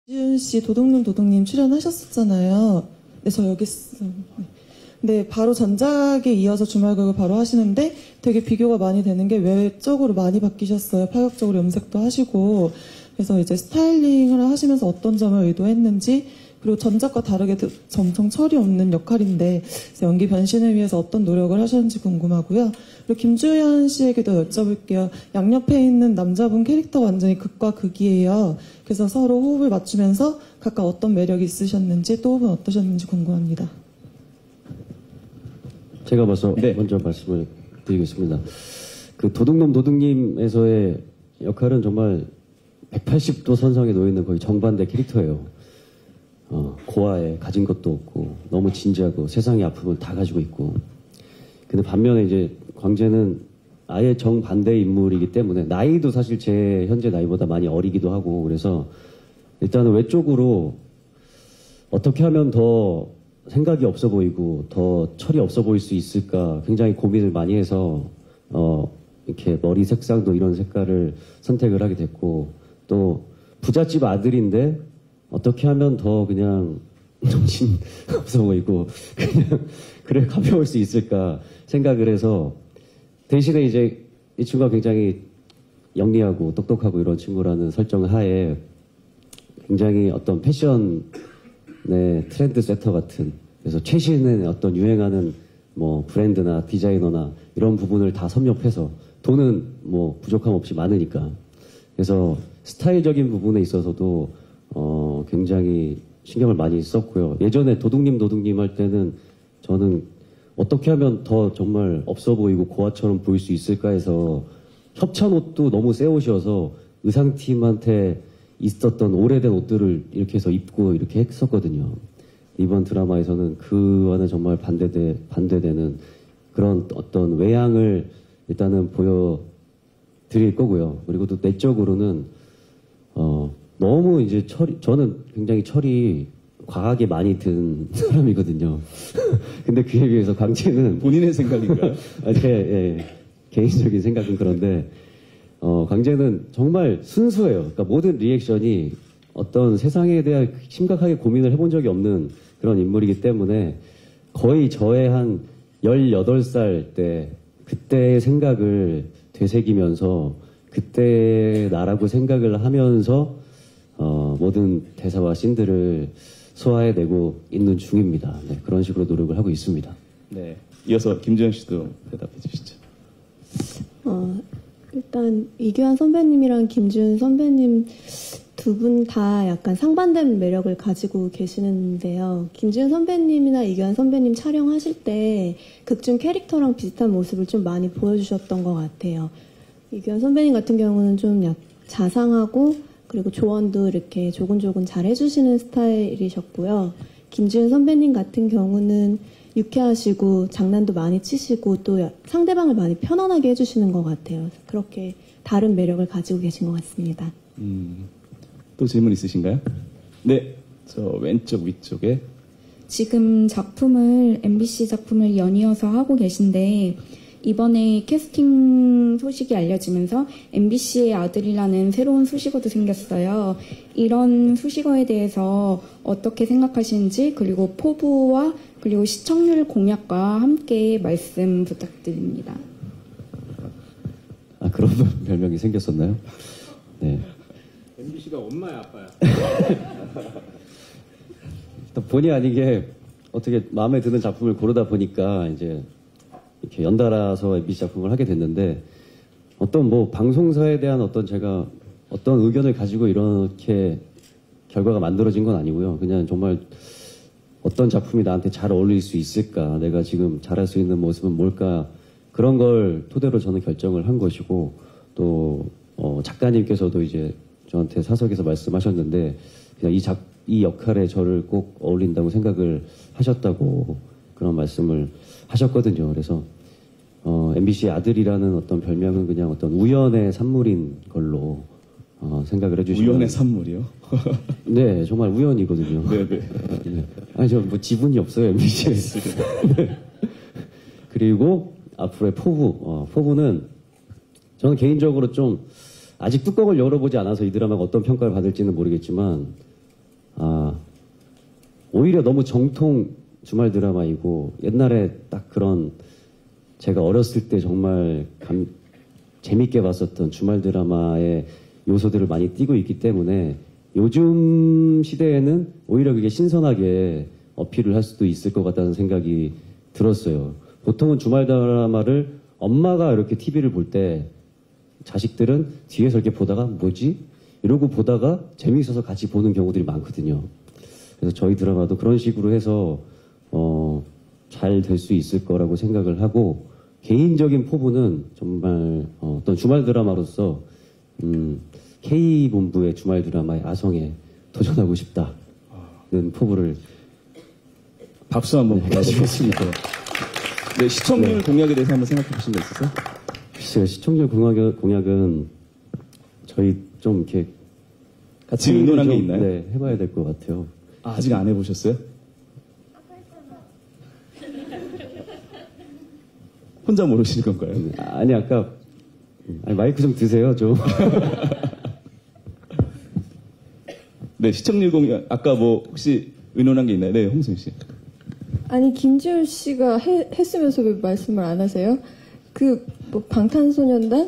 지은 씨 도둑님 출연하셨었잖아요. 네, 저 여기 있어요. 네, 바로 전작에 이어서 주말극을 바로 하시는데 되게 비교가 많이 되는 게 외적으로 많이 바뀌셨어요. 파격적으로 염색도 하시고. 그래서 이제 스타일링을 하시면서 어떤 점을 의도했는지, 그리고 전작과 다르게 엄청 철이 없는 역할인데 연기 변신을 위해서 어떤 노력을 하셨는지 궁금하고요. 그리고 김주현 씨에게도 여쭤볼게요. 양옆에 있는 남자분 캐릭터 완전히 극과 극이에요. 그래서 서로 호흡을 맞추면서 각각 어떤 매력이 있으셨는지, 또 호흡은 어떠셨는지 궁금합니다. 제가 먼저 말씀을 드리겠습니다. 그 도둑님에서의 역할은 정말 180도 선상에 놓여있는 거의 정반대 캐릭터예요. 고아에 가진 것도 없고 너무 진지하고 세상의 아픔을 다 가지고 있고. 근데 반면에 이제 광재는 아예 정반대의 인물이기 때문에 나이도 사실 제 현재 나이보다 많이 어리기도 하고, 그래서 일단은 외적으로 어떻게 하면 더 생각이 없어 보이고 더 철이 없어 보일 수 있을까 굉장히 고민을 많이 해서 이렇게 머리 색상도 이런 색깔을 선택을 하게 됐고, 또 부잣집 아들인데 어떻게 하면 더 그냥 정신 없어 보이고 그냥 그래 가벼울 수 있을까 생각을 해서, 대신에 이제 이 친구가 굉장히 영리하고 똑똑하고 이런 친구라는 설정 하에 굉장히 어떤 패션의 트렌드 세터 같은, 그래서 최신의 어떤 유행하는 뭐 브랜드나 디자이너나 이런 부분을 다 섭렵해서, 돈은 뭐 부족함 없이 많으니까, 그래서 스타일적인 부분에 있어서도 굉장히 신경을 많이 썼고요. 예전에 도둑님 할 때는 저는 어떻게 하면 더 정말 없어 보이고 고아처럼 보일 수 있을까 해서 협찬옷도 너무 새 옷이어서 의상팀한테 있었던 오래된 옷들을 이렇게 해서 입고 이렇게 했었거든요. 이번 드라마에서는 그와는 정말 반대되는 그런 어떤 외양을 일단은 보여드릴 거고요. 그리고 또 내적으로는 너무 이제 저는 굉장히 철이 과하게 많이 든 사람이거든요. 근데 그에 비해서 광재는 본인의 생각인가요? 제 개인적인 생각은 그런데 광재는 정말 순수해요. 그러니까 모든 리액션이 어떤 세상에 대한 심각하게 고민을 해본 적이 없는 그런 인물이기 때문에 거의 저의 한 18살 때 그때의 생각을 되새기면서 그때 나라고 생각을 하면서 모든 대사와 씬들을 소화해내고 있는 중입니다. 네, 그런 식으로 노력을 하고 있습니다. 네, 이어서 김주현 씨도 대답해 주시죠. 일단 이규환 선배님이랑 김준 선배님 두 분 다 약간 상반된 매력을 가지고 계시는데요. 김준 선배님이나 이규환 선배님 촬영하실 때 극중 캐릭터랑 비슷한 모습을 좀 많이 보여주셨던 것 같아요. 이규환 선배님 같은 경우는 좀 자상하고, 그리고 조언도 이렇게 조근조근 잘 해주시는 스타일이셨고요. 김지은 선배님 같은 경우는 유쾌하시고 장난도 많이 치시고 또 상대방을 많이 편안하게 해주시는 것 같아요. 그렇게 다른 매력을 가지고 계신 것 같습니다. 또 질문 있으신가요? 네, 저 왼쪽 위쪽에. 지금 MBC 작품을 연이어서 하고 계신데, 이번에 캐스팅 소식이 알려지면서 MBC의 아들이라는 새로운 수식어도 생겼어요. 이런 수식어에 대해서 어떻게 생각하시는지, 그리고 포부와 그리고 시청률 공약과 함께 말씀 부탁드립니다. 그런 별명이 생겼었나요? 네. MBC가 엄마야 아빠야? 본의 아니게 어떻게 마음에 드는 작품을 고르다 보니까 이제 이렇게 연달아서 MBC 작품을 하게 됐는데, 어떤 방송사에 대한 제가 어떤 의견을 가지고 이렇게 결과가 만들어진 건 아니고요. 그냥 정말 어떤 작품이 나한테 잘 어울릴 수 있을까, 내가 지금 잘할 수 있는 모습은 뭘까, 그런 걸 토대로 저는 결정을 한 것이고, 또 작가님께서도 이제 저한테 사석에서 말씀하셨는데 그냥 이 역할에 저를 꼭 어울린다고 생각을 하셨다고 그런 말씀을 하셨거든요. 그래서 MBC 아들이라는 어떤 별명은 그냥 어떤 우연의 산물인 걸로 생각을 해주시면. 우연의 산물이요? 네, 정말 우연이거든요. 네네. 네. 아니, 저 지분이 없어요, MBC에. 네. 그리고 앞으로의 포부는 저는 개인적으로 좀 아직 뚜껑을 열어보지 않아서 이 드라마가 어떤 평가를 받을지는 모르겠지만 오히려 너무 정통 주말 드라마이고 옛날에 딱 그런 제가 어렸을 때 정말 재밌게 봤었던 주말 드라마의 요소들을 많이 띄고 있기 때문에 요즘 시대에는 오히려 그게 신선하게 어필을 할 수도 있을 것 같다는 생각이 들었어요. 보통은 주말 드라마를 엄마가 이렇게 TV를 볼 때 자식들은 뒤에서 이렇게 보다가 뭐지? 이러고 보다가 재미있어서 같이 보는 경우들이 많거든요. 그래서 저희 드라마도 그런 식으로 해서 잘 될 수 있을 거라고 생각을 하고 개인적인 포부는 정말 어떤 주말 드라마로서 K본부의 주말 드라마의 아성에 도전하고 싶다는 포부를 박수 한번 보내드리겠습니다. 네, 시청률 공약에 대해서 한번 생각해 보신 거 있으세요? 글쎄요, 시청률 공약은 저희 좀 이렇게 같이 의논한 게 있나요? 네, 해봐야 될 것 같아요. 아직 안 해보셨어요? 혼자 모르시는 건가요? 아니 아까 마이크 좀 드세요 좀. 네, 시청률 공약 아까 뭐 혹시 의논한 게 있나요? 네, 홍순 씨. 아니 김지훈 씨가 했으면서 왜 말씀을 안 하세요? 뭐 방탄소년단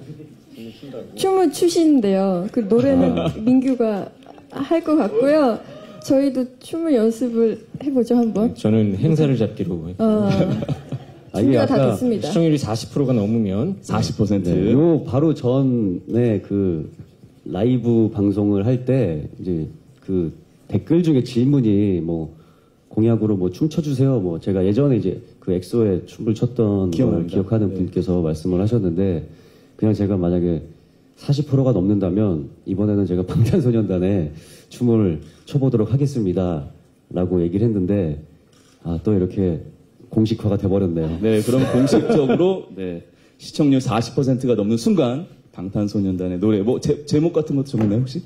춤을 추시는데요. 그 노래는 민규가 할 것 같고요. 저희도 춤을 연습을 해보죠 한번. 저는 행사를 잡기로 했고 준비가 다 됐습니다. 시청률이 40%가 넘으면 40%. 네, 요 바로 전에 그 라이브 방송을 할 때 이제 그 댓글 중에 질문이 뭐 공약으로 뭐 춤춰주세요. 뭐 제가 예전에 이제 그 엑소에 춤을 췄던 걸 기억하는 분께서 말씀을 하셨는데 그냥 제가 만약에 40%가 넘는다면 이번에는 제가 방탄소년단에 춤을 춰보도록 하겠습니다라고 얘기를 했는데 또 이렇게 공식화가 돼버렸네요. 네, 그럼 공식적으로 네, 시청률 40%가 넘는 순간 방탄소년단의 노래 뭐 제목 같은 것도 정했나요 혹시?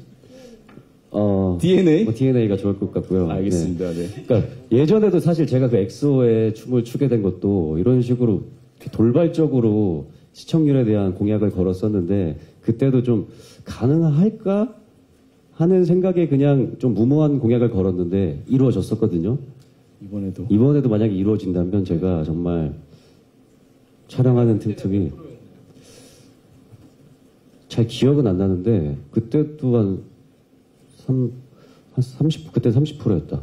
DNA? 뭐 DNA가 좋을 것 같고요. 알겠습니다. 네. 그러니까 예전에도 사실 제가 그 엑소에 춤을 추게 된 것도 이런 식으로 돌발적으로 시청률에 대한 공약을 걸었었는데 그때도 좀 가능할까 하는 생각에 그냥 좀 무모한 공약을 걸었는데 이루어졌었거든요. 이번에도 만약에 이루어진다면 제가 정말 촬영하는 틈틈이 잘 기억은 안 나는데 그때 또한 30, 그때 30%였다.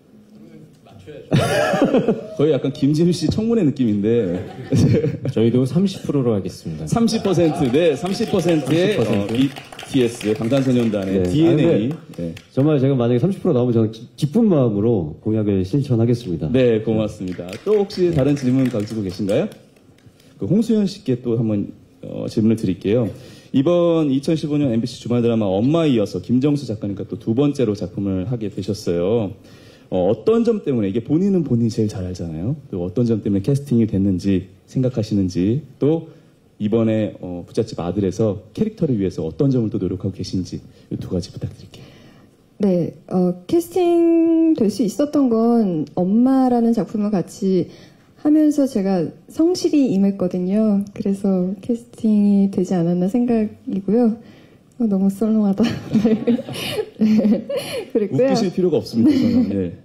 거의 약간 김지훈 씨 청문회 느낌인데 저희도 30%로 하겠습니다. 30% 네, 30%의 BTS 방탄소년단의 네. DNA. 네. 정말 제가 만약에 30% 나오면 저는 기쁜 마음으로 공약을 실천하겠습니다. 네, 고맙습니다. 또 혹시 다른 질문 가지고 계신가요? 그 홍수연 씨께 또 한번 질문을 드릴게요. 이번 2015년 MBC 주말 드라마 엄마에 이어서 김정수 작가님과 또 두 번째로 작품을 하게 되셨어요. 어떤 점 때문에, 이게 본인은 본인이 제일 잘 알잖아요. 또 어떤 점 때문에 캐스팅이 됐는지 생각하시는지, 또 이번에 부잣집 아들에서 캐릭터를 위해서 어떤 점을 또 노력하고 계신지, 이 두 가지 부탁드릴게요. 네, 캐스팅 될 수 있었던 건 엄마라는 작품을 같이 하면서 제가 성실히 임했거든요. 그래서 캐스팅이 되지 않았나 생각이고요. 너무 썰렁하다. 네. 그랬고요. 웃기실 필요가 없습니다. 저는. 네.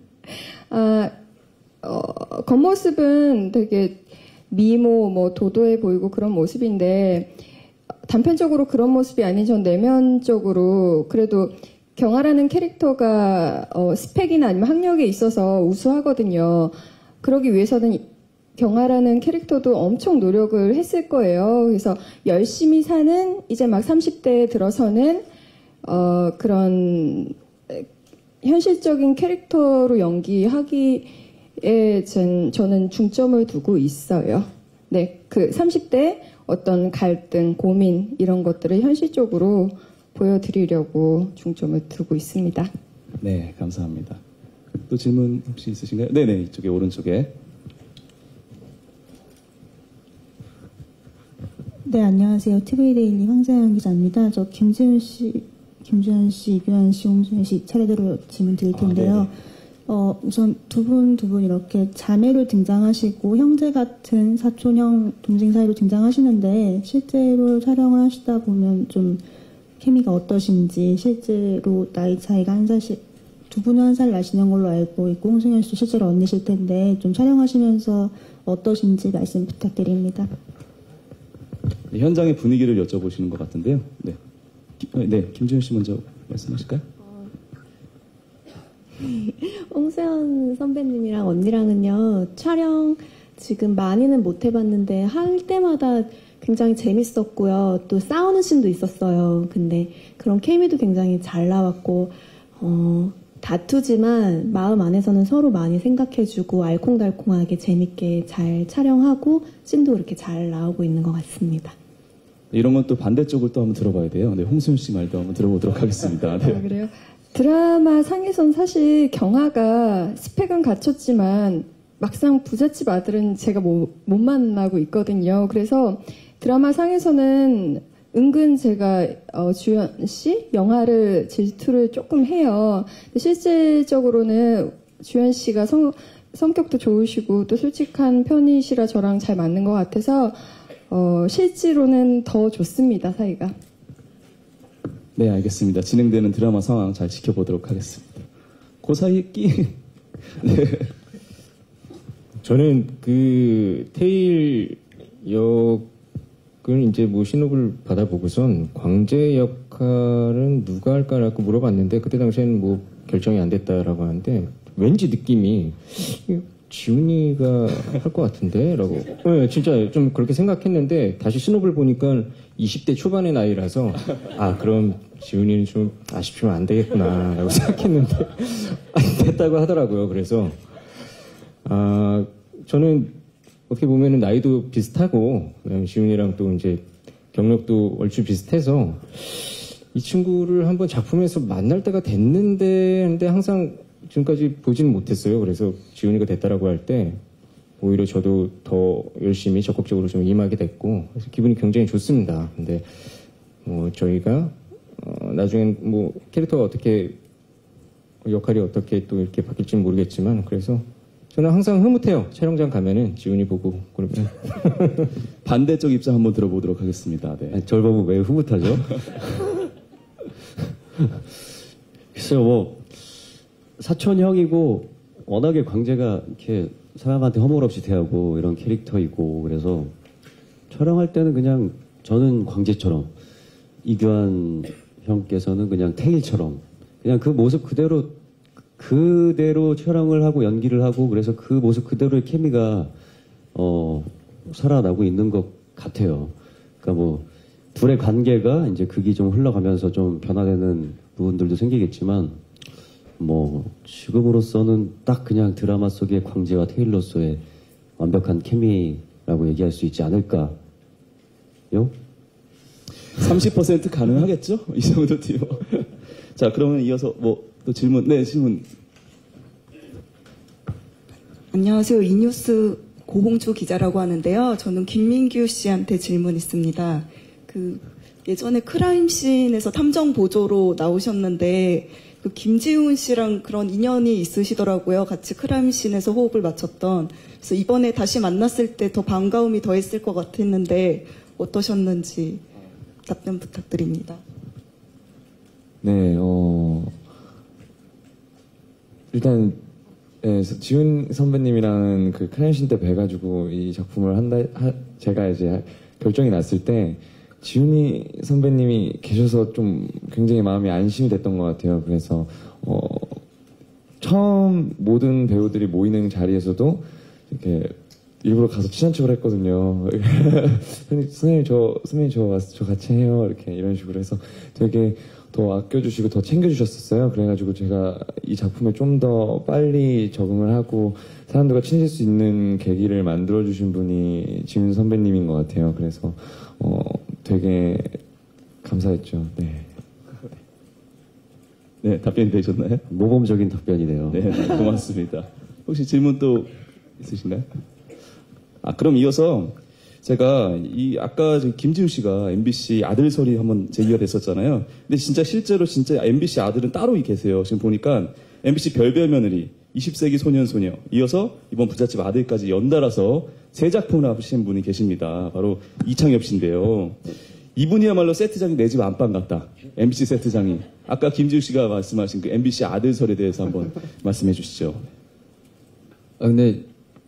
겉모습은 되게 미모, 뭐 도도해 보이고 그런 모습인데 단편적으로 그런 모습이 아닌 전 내면적으로 그래도 경아라는 캐릭터가 스펙이나 아니면 학력에 있어서 우수하거든요. 그러기 위해서는 경아라는 캐릭터도 엄청 노력을 했을 거예요. 그래서 열심히 사는 이제 막 30대에 들어서는 그런 현실적인 캐릭터로 연기하기에 저는 중점을 두고 있어요. 네, 그 30대 어떤 갈등, 고민 이런 것들을 현실적으로 보여드리려고 중점을 두고 있습니다. 네, 감사합니다. 또 질문 혹시 있으신가요? 네네, 이쪽에 오른쪽에. 네, 안녕하세요. TV데일리 황세영 기자입니다. 저 김주현 씨, 이규현 씨, 홍준현 씨 차례대로 질문 드릴 텐데요. 우선 두 분 이렇게 자매로 등장하시고 형제 같은 사촌형 동생 사이로 등장하시는데 실제로 촬영을 하시다 보면 좀 케미가 어떠신지 실제로 나이 차이가 한 살씩 두 분은 한 살 나시는 걸로 알고 있고 홍승현 씨도 실제로 언니실 텐데 좀 촬영하시면서 어떠신지 말씀 부탁드립니다. 네, 현장의 분위기를 여쭤보시는 것 같은데요. 네, 김지훈 씨 먼저 말씀하실까요? 홍수연 선배님이랑 언니랑은요, 촬영 지금 많이는 못 해봤는데, 할 때마다 굉장히 재밌었고요. 또 싸우는 씬도 있었어요. 근데 그런 케미도 굉장히 잘 나왔고, 다투지만 마음 안에서는 서로 많이 생각해주고, 알콩달콩하게 재밌게 잘 촬영하고, 씬도 그렇게 잘 나오고 있는 것 같습니다. 이런 건 또 반대쪽을 또 한번 들어봐야 돼요. 네, 홍수연 씨 말도 한번 들어보도록 하겠습니다. 네. 아, 그래요? 드라마 상에선 사실 경아가 스펙은 갖췄지만 막상 부잣집 아들은 제가 못 만나고 있거든요. 그래서 드라마 상에서는 은근 제가 주연 씨 영화를 질투를 조금 해요. 근데 실질적으로는 주연 씨가 성격도 좋으시고 또 솔직한 편이시라 저랑 잘 맞는 것 같아서 실제로는 더 좋습니다, 사이가. 네, 알겠습니다. 진행되는 드라마 상황 잘 지켜보도록 하겠습니다. 그 사이에 네. 저는 그 테일 역을 이제 뭐 신호를 받아보고선 광재 역할은 누가 할까라고 물어봤는데 그때 당시에는 뭐 결정이 안 됐다라고 하는데 왠지 느낌이 지훈이가 할 것 같은데? 라고. 네, 진짜 좀 그렇게 생각했는데, 다시 신호를 보니까 20대 초반의 나이라서, 아, 그럼 지훈이는 좀 아쉽지만 안 되겠구나, 라고 생각했는데, 안 됐다고 하더라고요. 그래서, 저는 어떻게 보면은 나이도 비슷하고, 지훈이랑 또 이제 경력도 얼추 비슷해서, 이 친구를 한번 작품에서 만날 때가 됐는데, 근데 항상 지금까지 보지는 못했어요. 그래서 지훈이가 됐다라고 할 때 오히려 저도 더 열심히 적극적으로 좀 임하게 됐고 그래서 기분이 굉장히 좋습니다. 근데 저희가 나중엔 뭐 캐릭터가 어떻게 역할이 어떻게 또 이렇게 바뀔지는 모르겠지만 그래서 저는 항상 흐뭇해요. 촬영장 가면은 지훈이 보고 그러면 반대쪽 입장 한번 들어보도록 하겠습니다. 네. 저를 보면 왜 흐뭇하죠? 글쎄요, 뭐 사촌 형이고 워낙에 광재가 이렇게 사람한테 허물 없이 대하고 이런 캐릭터이고 그래서 촬영할 때는 그냥 저는 광재처럼 이규환 형께서는 그냥 태일처럼 그냥 그 모습 그대로 촬영을 하고 연기를 하고 그래서 그 모습 그대로의 케미가 살아나고 있는 것 같아요. 그러니까 뭐 둘의 관계가 이제 극이 좀 흘러가면서 좀 변화되는 부분들도 생기겠지만 뭐 지금으로서는 딱 그냥 드라마 속의 광재와 테일로서의 완벽한 케미라고 얘기할 수 있지 않을까요? 30% 가능하겠죠? 이 정도 팀. 자, 그러면 이어서 뭐 또 질문. 네, 질문. 안녕하세요. 이뉴스 고홍주 기자라고 하는데요. 저는 김민규 씨한테 질문 있습니다. 예전에 크라임씬에서 탐정 보조로 나오셨는데 그 김지훈 씨랑 그런 인연이 있으시더라고요. 같이 크라임씬에서 호흡을 맞췄던. 그래서 이번에 다시 만났을 때 더 반가움이 더했을 것 같았는데 어떠셨는지 답변 부탁드립니다. 네, 일단 지훈 선배님이랑 그 크라임씬 때 뵈가지고 이 작품을 제가 이제 결정이 났을 때 지훈이 선배님이 계셔서 좀 굉장히 마음이 안심이 됐던 것 같아요. 그래서 처음 모든 배우들이 모이는 자리에서도 이렇게 일부러 가서 친한 척을 했거든요. 선생님 저 같이 해요. 이렇게 이런 식으로 해서 되게 더 아껴주시고 더 챙겨주셨었어요. 그래가지고 제가 이 작품에 좀 더 빨리 적응을 하고 사람들과 친해질 수 있는 계기를 만들어주신 분이 지훈 선배님인 것 같아요. 그래서 되게 감사했죠. 네. 네, 답변이 되셨나요? 모범적인 답변이네요. 네, 고맙습니다. 혹시 질문 또 있으신가요? 그럼 이어서 제가 아까 김지훈 씨가 MBC 아들설이 한번 제기가 됐었잖아요. 근데 실제로 MBC 아들은 따로 계세요. 지금 보니까 MBC 별별 며느리, 20세기 소년소녀, 이어서 이번 부잣집 아들까지 연달아서 세 작품을 하신 분이 계십니다. 바로 이창엽 씨인데요. 이분이야말로 세트장이 내 집 안방 같다. MBC 세트장이. 아까 김지우 씨가 말씀하신 그 MBC 아들설에 대해서 한번 말씀해 주시죠. 근데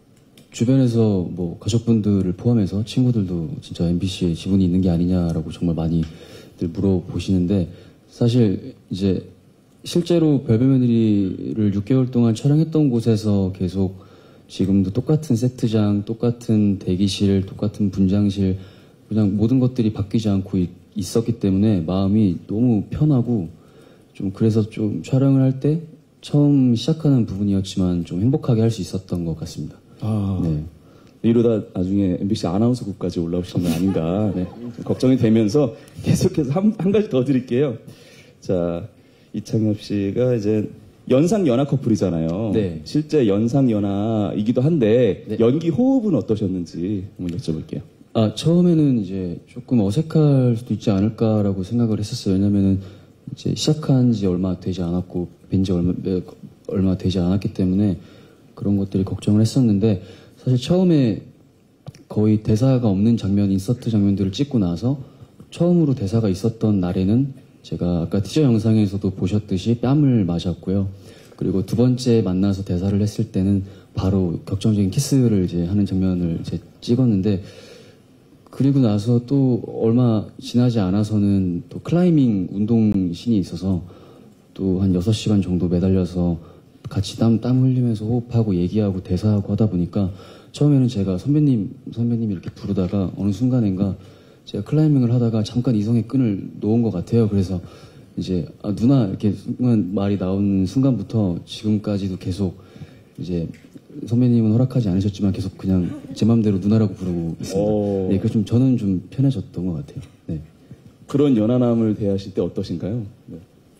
주변에서 뭐 가족분들을 포함해서 친구들도 진짜 MBC에 지분이 있는 게 아니냐라고 정말 많이들 물어보시는데, 사실 이제 실제로 별별며느리를 6개월 동안 촬영했던 곳에서 계속 지금도 똑같은 세트장, 똑같은 대기실, 똑같은 분장실, 그냥 모든 것들이 바뀌지 않고 있었기 때문에 마음이 너무 편하고, 좀 그래서 좀 촬영을 할 때 처음 시작하는 부분이었지만 좀 행복하게 할 수 있었던 것 같습니다. 네. 이러다 나중에 MBC 아나운서국까지 올라오시는 거 아닌가, 네, 걱정이 되면서 계속해서 한 가지 더 드릴게요. 자, 이창엽 씨가 이제 연상연하 커플이잖아요. 네. 실제 연상연하이기도 한데 네. 연기 호흡은 어떠셨는지 한번 여쭤볼게요. 처음에는 이제 조금 어색할 수도 있지 않을까라고 생각을 했었어요. 왜냐면은 이제 시작한 지 얼마 되지 않았고, 뵌 지 얼마 되지 않았기 때문에 그런 것들이 걱정을 했었는데, 사실 처음에 거의 대사가 없는 장면, 인서트 장면들을 찍고 나서 처음으로 대사가 있었던 날에는 제가 아까 티저 영상에서도 보셨듯이 뺨을 맞았고요. 그리고 두 번째 만나서 대사를 했을 때는 바로 격정적인 키스를 이제 하는 장면을 이제 찍었는데, 그리고 나서 또 얼마 지나지 않아서는 또 클라이밍 운동 씬이 있어서 또 한 6시간 정도 매달려서 같이 땀 흘리면서 호흡하고 얘기하고 대사하고 하다 보니까 처음에는 제가 선배님 이렇게 부르다가 어느 순간인가 제가 클라이밍을 하다가 잠깐 이성의 끈을 놓은 것 같아요. 그래서 이제 누나 이렇게 순간 말이 나온 순간부터 지금까지도 계속 이제 선배님은 허락하지 않으셨지만 계속 그냥 제 맘대로 누나라고 부르고 있습니다. 네, 그래서 좀 저는 좀 편해졌던 것 같아요. 네. 그런 연하남을 대하실 때 어떠신가요? 네.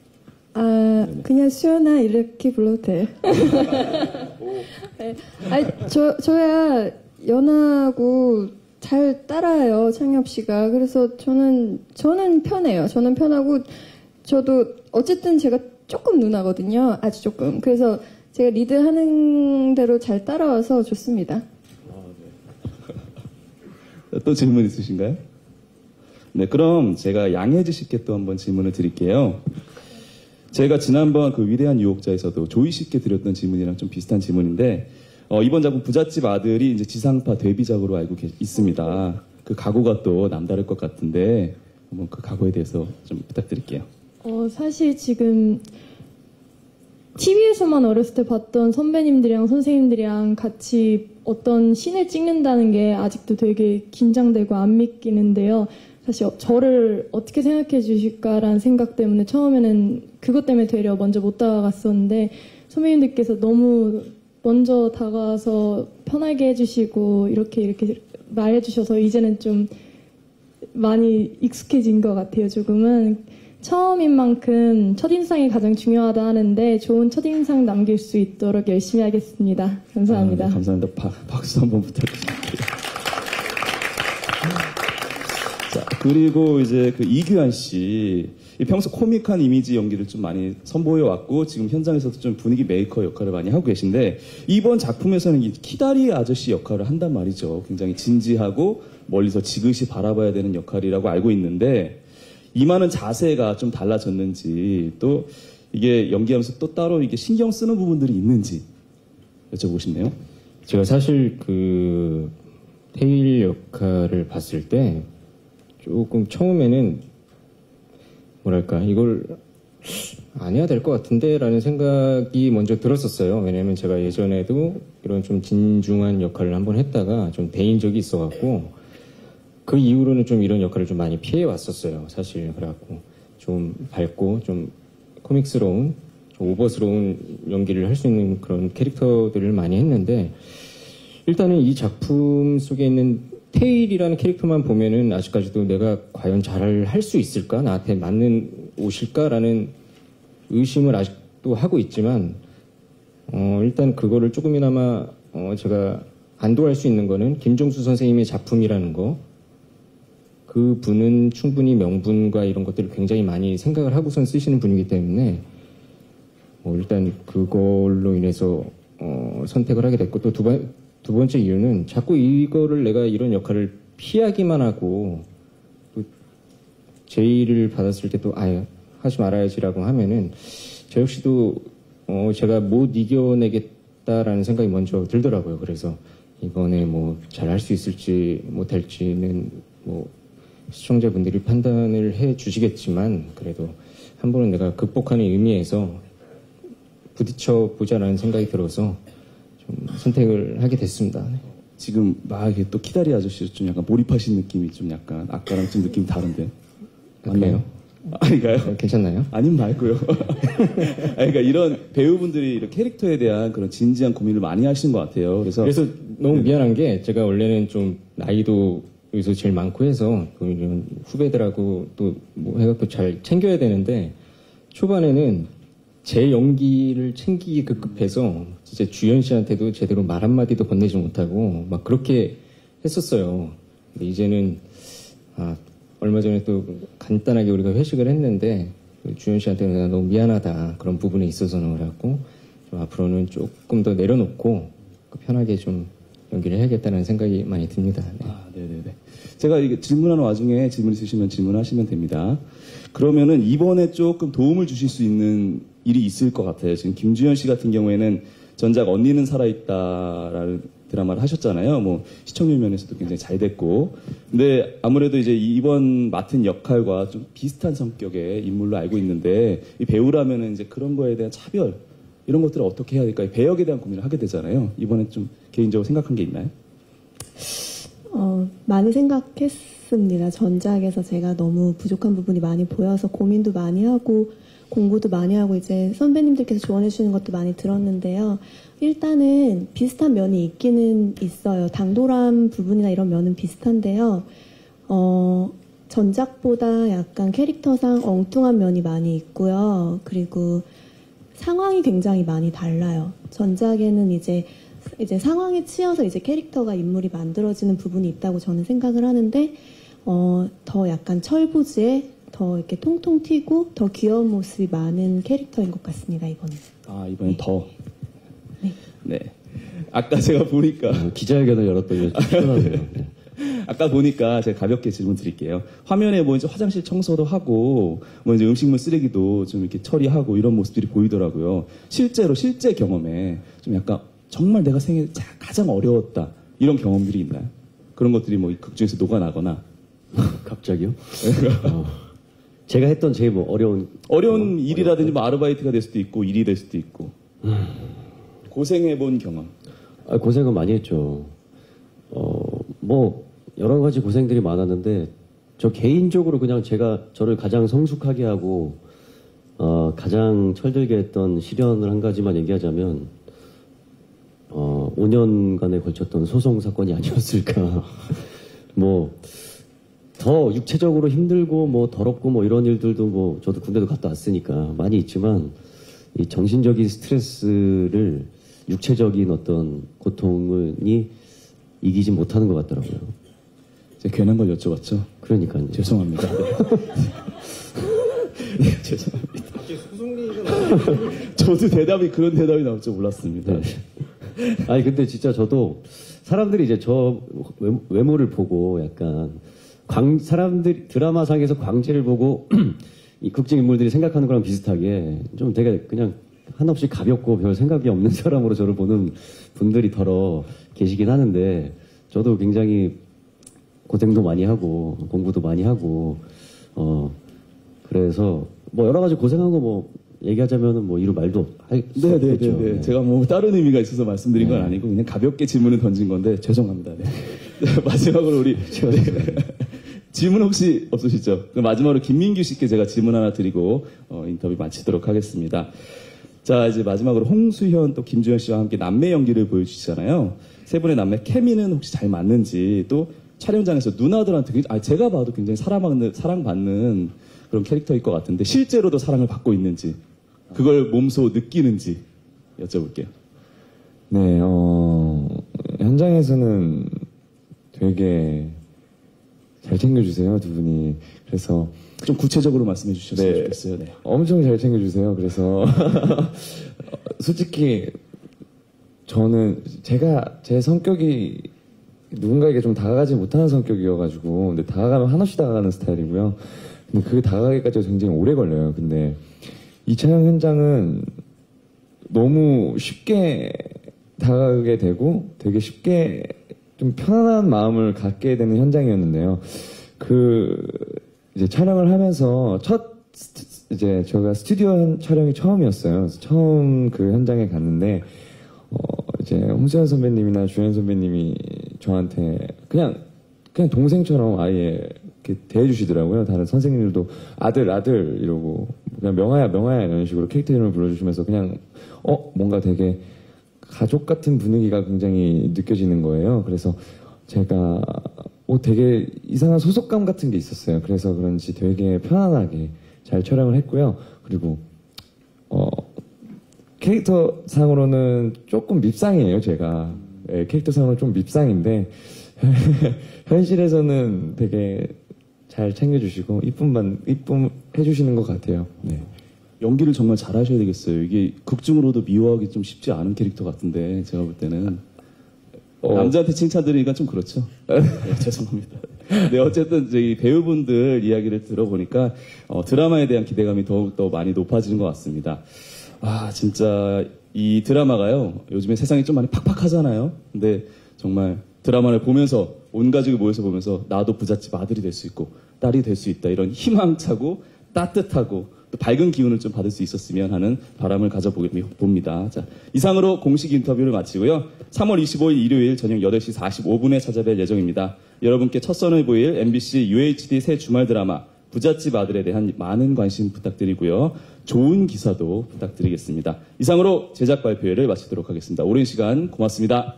그냥 수연아 이렇게 불러도 돼. 네. 저야 연하고 잘 따라요, 창엽 씨가. 그래서 저는 편해요. 저는 편하고, 저도 어쨌든 제가 조금 누나거든요. 아주 조금. 그래서 제가 리드하는 대로 잘 따라와서 좋습니다. 또 질문 있으신가요? 네, 그럼 제가 양혜지 씨께 또 한번 질문을 드릴게요. 제가 지난번 그 위대한 유혹자에서도 조이 씨께 드렸던 질문이랑 좀 비슷한 질문인데, 이번 작품 부잣집 아들이 이제 지상파 데뷔작으로 알고 있습니다. 그 각오가 또 남다를 것 같은데, 한번 그 각오에 대해서 좀 부탁드릴게요. 사실 지금 TV에서만 어렸을 때 봤던 선배님들이랑 선생님들이랑 같이 어떤 씬을 찍는다는 게 아직도 되게 긴장되고 안 믿기는데요. 사실 저를 어떻게 생각해 주실까라는 생각 때문에 처음에는 그것 때문에 되려 먼저 못 다가갔었는데, 선배님들께서 너무 먼저 다가와서 편하게 해주시고 이렇게 말해주셔서 이제는 좀 많이 익숙해진 것 같아요. 조금은 처음인 만큼 첫인상이 가장 중요하다 하는데 좋은 첫인상 남길 수 있도록 열심히 하겠습니다. 감사합니다. 네, 감사합니다. 박수 한번 부탁드릴게요. 자, 그리고 이제 그 이규환 씨, 평소 코믹한 이미지 연기를 좀 많이 선보여 왔고 지금 현장에서도 좀 분위기 메이커 역할을 많이 하고 계신데, 이번 작품에서는 이 키다리 아저씨 역할을 한단 말이죠. 굉장히 진지하고 멀리서 지그시 바라봐야 되는 역할이라고 알고 있는데, 임하는 자세가 좀 달라졌는지, 또 이게 연기하면서 또 따로 이게 신경 쓰는 부분들이 있는지 여쭤보고 싶네요. 제가 사실 그 테일 역할을 봤을 때 조금 처음에는 뭐랄까, 이걸 안 해야 될 것 같은데 라는 생각이 먼저 들었었어요. 왜냐면 제가 예전에도 이런 좀 진중한 역할을 한번 했다가 좀 대인 적이 있어갖고, 그 이후로는 좀 이런 역할을 좀 많이 피해 왔었어요, 사실. 그래갖고 좀 밝고 좀 코믹스러운, 좀 오버스러운 연기를 할 수 있는 그런 캐릭터들을 많이 했는데, 일단은 이 작품 속에 있는 테일이라는 캐릭터만 보면은 아직까지도 내가 과연 잘 할 수 있을까? 나한테 맞는 옷일까라는 의심을 아직도 하고 있지만, 일단 그거를 조금이나마 제가 안도할 수 있는 거는 김정수 선생님의 작품이라는 거, 그 분은 충분히 명분과 이런 것들을 굉장히 많이 생각을 하고선 쓰시는 분이기 때문에 일단 그걸로 인해서 선택을 하게 됐고, 또 두 번째 이유는 자꾸 이거를 내가 이런 역할을 피하기만 하고 또 제의를 받았을 때 또 아예 하지 말아야지라고 하면은 저 역시도 제가 못 이겨내겠다라는 생각이 먼저 들더라고요. 그래서 이번에 뭐 잘 할 수 있을지 못할지는 뭐 시청자분들이 판단을 해 주시겠지만 그래도 한 번은 내가 극복하는 의미에서 부딪혀 보자라는 생각이 들어서 좀 선택을 하게 됐습니다. 네. 지금 막 이렇게 또 키다리 아저씨 좀 약간 몰입하신 느낌이 좀 약간 아까랑 좀 느낌 다른데. 맞나요? 아닌가요? 괜찮나요? 아님 말고요. 그러니까 이런 배우분들이 이런 캐릭터에 대한 그런 진지한 고민을 많이 하시는 것 같아요. 그래서 너무 미안한 게 제가 원래는 좀 나이도 여기서 제일 많고 해서 이런 후배들하고 또 뭐 해갖고 잘 챙겨야 되는데 초반에는 제 연기를 챙기기 급급해서 진짜 주연 씨한테도 제대로 말 한마디도 건네지 못하고 막 그렇게 했었어요. 근데 이제는 얼마 전에 또 간단하게 우리가 회식을 했는데 주연 씨한테는 내가 너무 미안하다 그런 부분에 있어서는 그래갖고 좀 앞으로는 조금 더 내려놓고 편하게 좀 연기를 해야겠다는 생각이 많이 듭니다. 네. 네네네. 제가 이게 질문하는 와중에 질문 있으시면 질문하시면 됩니다. 그러면은 이번에 조금 도움을 주실 수 있는 일이 있을 것 같아요. 지금 김주현 씨 같은 경우에는 전작 언니는 살아있다라는 드라마를 하셨잖아요. 뭐 시청률 면에서도 굉장히 잘 됐고, 근데 아무래도 이제 이번 맡은 역할과 좀 비슷한 성격의 인물로 알고 있는데 이 배우라면은 이제 그런 거에 대한 차별 이런 것들을 어떻게 해야 될까? 배역에 대한 고민을 하게 되잖아요. 이번에 좀 개인적으로 생각한 게 있나요? 많이 생각했습니다. 전작에서 제가 너무 부족한 부분이 많이 보여서 고민도 많이 하고 공부도 많이 하고 이제 선배님들께서 조언해 주시는 것도 많이 들었는데요. 일단은 비슷한 면이 있기는 있어요. 당돌한 부분이나 이런 면은 비슷한데요. 전작보다 약간 캐릭터상 엉뚱한 면이 많이 있고요. 그리고 상황이 굉장히 많이 달라요. 전작에는 이제 상황에 치여서 이제 캐릭터가 인물이 만들어지는 부분이 있다고 저는 생각을 하는데, 더 약간 철부지에 더 이렇게 통통 튀고 더 귀여운 모습이 많은 캐릭터인 것 같습니다, 이번에. 이번엔 더. 네. 네. 아까 제가 보니까. 기자회견을 열었더니 편하네요. 네. 아까 보니까 제가 가볍게 질문 드릴게요. 화면에 뭐 이제 화장실 청소도 하고, 뭐 이제 음식물 쓰레기도 좀 이렇게 처리하고 이런 모습들이 보이더라고요. 실제 경험에 좀 약간 정말 내가 생애 가장 어려웠다. 이런 경험들이 있나요? 그런 것들이 뭐 극 중에서 녹아나거나. 갑자기요? 제가 했던 제일 뭐 어려운 일이라든지 뭐 아르바이트가 될 수도 있고 일이 될 수도 있고 고생해본 경험. 고생은 많이 했죠. 뭐 여러 가지 고생들이 많았는데 저 개인적으로 그냥 저를 가장 성숙하게 하고 가장 철들게 했던 시련을 한 가지만 얘기하자면 5년간에 걸쳤던 소송 사건이 아니었을까. 뭐 더 육체적으로 힘들고 뭐 더럽고 뭐 이런 일들도 뭐 저도 군대도 갔다 왔으니까 많이 있지만 이 정신적인 스트레스를 육체적인 어떤 고통이 이기지 못하는 것 같더라고요. 제가 괜한 걸 여쭤봤죠? 그러니까요. 죄송합니다. 네, 죄송합니다. 저도 그런 대답이 나올 줄 몰랐습니다. 네. 아니 근데 진짜 저도 사람들이 이제 저 외모를 보고 약간 사람들이 드라마상에서 광채를 보고 이 극중 인물들이 생각하는 거랑 비슷하게 좀 되게 그냥 한없이 가볍고 별 생각이 없는 사람으로 저를 보는 분들이 더러 계시긴 하는데 저도 굉장히 고생도 많이 하고 공부도 많이 하고 그래서 뭐 여러 가지 고생한 거 뭐 얘기하자면은 뭐 이루 말도 할 수 없겠죠. 네. 제가 뭐 다른 의미가 있어서 말씀드린 건 아니고 그냥 가볍게 질문을 던진 건데 죄송합니다. 네. 마지막으로 우리 질문 혹시 없으시죠? 그럼 마지막으로 김민규 씨께 제가 질문 하나 드리고 인터뷰 마치도록 하겠습니다. 자, 이제 마지막으로 홍수현 또 김주현 씨와 함께 남매 연기를 보여주시잖아요. 세 분의 남매 케미는 혹시 잘 맞는지, 또 촬영장에서 누나들한테 제가 봐도 굉장히 사랑받는 그런 캐릭터일 것 같은데 실제로도 사랑을 받고 있는지, 그걸 몸소 느끼는지 여쭤볼게요. 네, 현장에서는 되게 잘 챙겨주세요, 두 분이. 그래서 좀 구체적으로 말씀해 주셨으면 네, 좋겠어요. 네. 엄청 잘 챙겨주세요. 그래서 솔직히 저는 제 성격이 누군가에게 좀 다가가지 못하는 성격이어가지고, 근데 다가가면 한없이 다가가는 스타일이고요. 근데 그게 다가가기까지 굉장히 오래 걸려요. 근데 이 촬영 현장은 너무 쉽게 다가가게 되고 되게 쉽게 좀 편안한 마음을 갖게 되는 현장이었는데요. 이제 촬영을 하면서 이제 저희가 스튜디오 촬영이 처음이었어요. 그래서 처음 그 현장에 갔는데, 이제 홍수연 선배님이나 주현 선배님이 저한테 그냥 동생처럼 아예 이렇게 대해주시더라고요. 다른 선생님들도 아들 이러고 그냥 명아야 이런 식으로 캐릭터 이름을 불러주시면서 그냥 뭔가 되게 가족 같은 분위기가 굉장히 느껴지는 거예요. 그래서 제가 되게 이상한 소속감 같은 게 있었어요. 그래서 그런지 되게 편안하게 잘 촬영을 했고요. 그리고 캐릭터 상으로는 조금 밉상이에요. 제가 캐릭터 상으로는 좀 밉상인데 현실에서는 되게 잘 챙겨주시고 이쁨 해주시는 것 같아요. 네. 연기를 정말 잘하셔야 되겠어요. 이게 극중으로도 미워하기 좀 쉽지 않은 캐릭터 같은데 제가 볼 때는 남자한테 칭찬 드리니까 좀 그렇죠. 네, 죄송합니다. 네, 어쨌든 저희 배우분들 이야기를 들어보니까 드라마에 대한 기대감이 더욱더 많이 높아지는 것 같습니다. 진짜 이 드라마가요, 요즘에 세상이 좀 많이 팍팍하잖아요. 근데 정말 드라마를 보면서 온 가족이 모여서 보면서 나도 부잣집 아들이 될 수 있고 딸이 될 수 있다, 이런 희망차고 따뜻하고 또 밝은 기운을 좀 받을 수 있었으면 하는 바람을 가져봅니다. 자, 이상으로 공식 인터뷰를 마치고요. 3월 25일 일요일 저녁 8시 45분에 찾아뵐 예정입니다. 여러분께 첫 선을 보일 MBC UHD 새 주말 드라마 부잣집 아들에 대한 많은 관심 부탁드리고요. 좋은 기사도 부탁드리겠습니다. 이상으로 제작 발표회를 마치도록 하겠습니다. 오랜 시간 고맙습니다.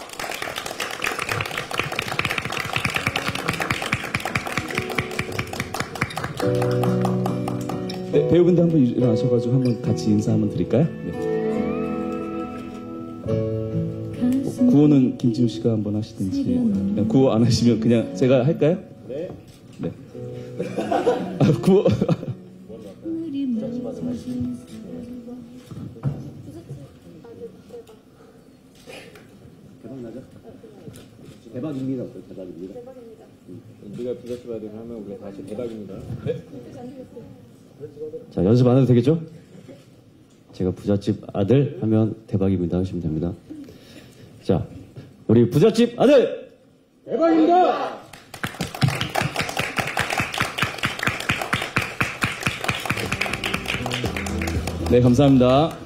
네, 배우분들 한번 일어나셔가지고 한번 같이 인사 한번 드릴까요? 네. 구호는 김지우 씨가 한번 하시든지, 그냥 구호 안 하시면 그냥 제가 할까요? 네. 네. 구호. 대박입니다. 대박입니다. 우리가 부잣집 아들 하면 우리가 다시 대박입니다. 네. 자, 연습 안 해도 되겠죠? 제가 부잣집 아들 하면 대박입니다 하시면 됩니다. 자, 우리 부잣집 아들! 대박입니다! 네, 감사합니다.